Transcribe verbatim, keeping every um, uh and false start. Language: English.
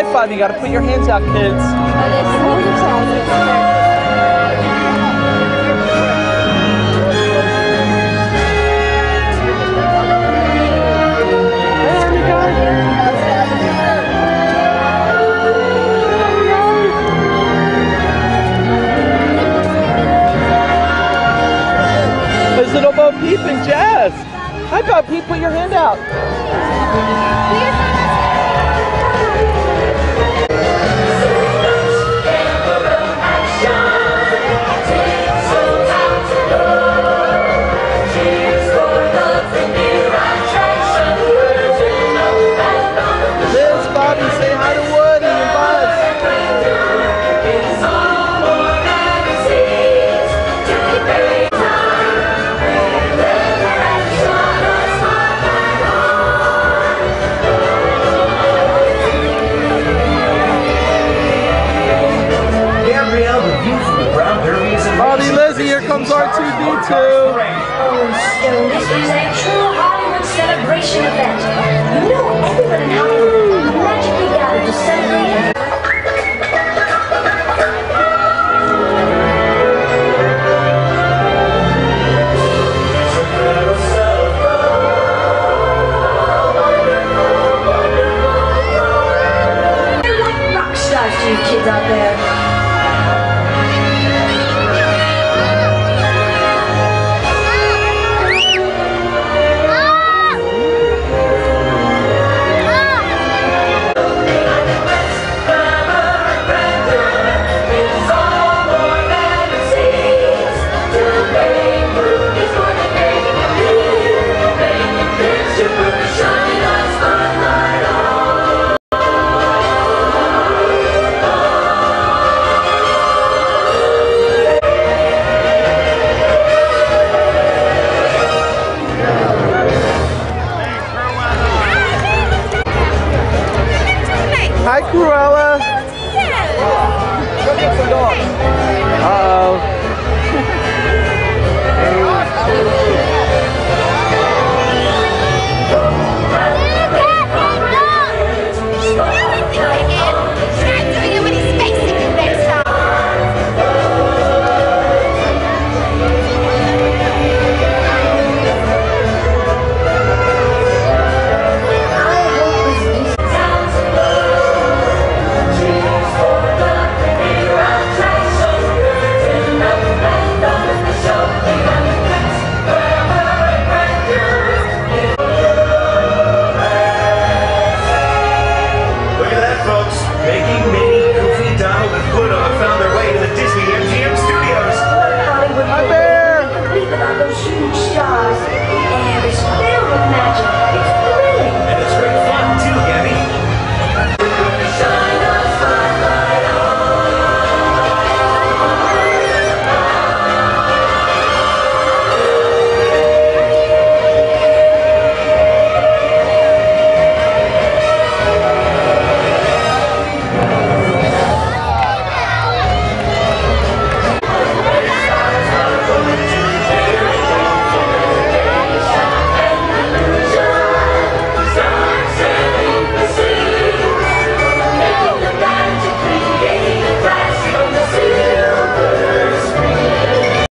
high five. You gotta put your hands out, kids. There's little Bo Peep and Jazz. Hi, Bo Peep. Put your hand out. Here comes R two D two. This is a true Hollywood celebration event. You know everyone in Hollywood magically gathered to celebrate. They're like rock stars to you kids out there.